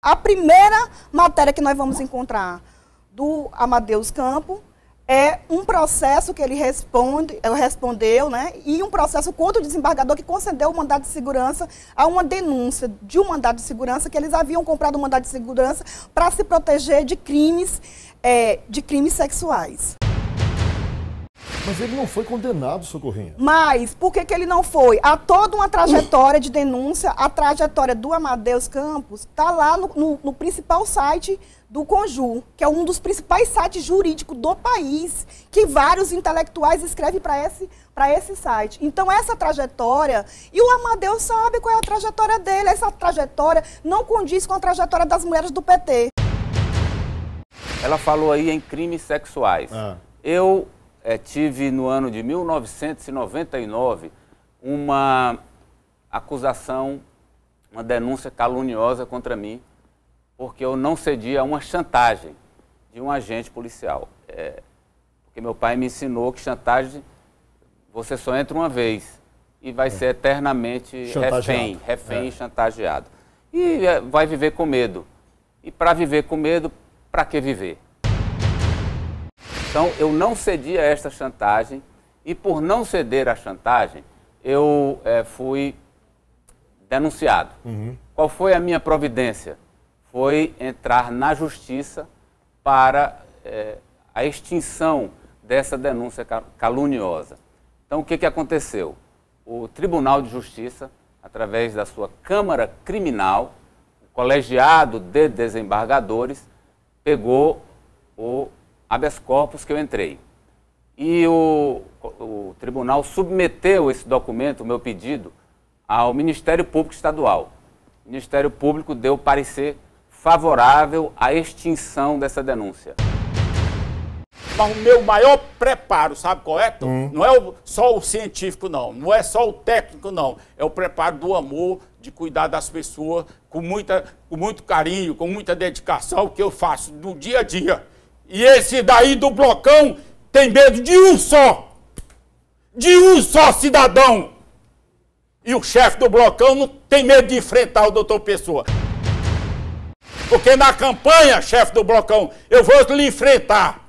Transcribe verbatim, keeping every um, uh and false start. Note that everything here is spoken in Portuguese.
A primeira matéria que nós vamos encontrar do Amadeus Campos é um processo que ele responde, respondeu, né, e um processo contra o desembargador que concedeu o mandado de segurança a uma denúncia de um mandado de segurança que eles haviam comprado um mandado de segurança para se proteger de crimes, é, de crimes sexuais. Mas ele não foi condenado, Socorrinha. Mas por que que ele não foi? Há toda uma trajetória de denúncia, a trajetória do Amadeus Campos está lá no, no, no principal site do Conjur, que é um dos principais sites jurídicos do país, que vários intelectuais escrevem para esse, para esse site. Então essa trajetória, e o Amadeus sabe qual é a trajetória dele, essa trajetória não condiz com a trajetória das mulheres do P T. Ela falou aí em crimes sexuais. Ah. Eu... É, tive no ano de mil novecentos e noventa e nove uma acusação, uma denúncia caluniosa contra mim, porque eu não cedi a uma chantagem de um agente policial. É, porque meu pai me ensinou que chantagem você só entra uma vez e vai é. ser eternamente refém, refém é. e chantageado. E é, vai viver com medo. E para viver com medo, para que viver? Então, eu não cedi a esta chantagem e, por não ceder à chantagem, eu é, fui denunciado. Uhum. Qual foi a minha providência? Foi entrar na justiça para é, a extinção dessa denúncia caluniosa. Então, o que que aconteceu? O Tribunal de Justiça, através da sua Câmara Criminal, o colegiado de desembargadores, pegou o habeas corpus que eu entrei. E o, o tribunal submeteu esse documento, o meu pedido, ao Ministério Público Estadual. O Ministério Público deu parecer favorável à extinção dessa denúncia. Mas o meu maior preparo, sabe qual é, Tom? Hum. Não é o, só o científico, não. Não é só o técnico, não. É o preparo do amor, de cuidar das pessoas, com, muita, com muito carinho, com muita dedicação, que eu faço no dia a dia. E esse daí do blocão tem medo de um só. De um só cidadão. E o chefe do blocão não tem medo de enfrentar o doutor Pessoa. Porque na campanha, chefe do blocão, eu vou lhe enfrentar.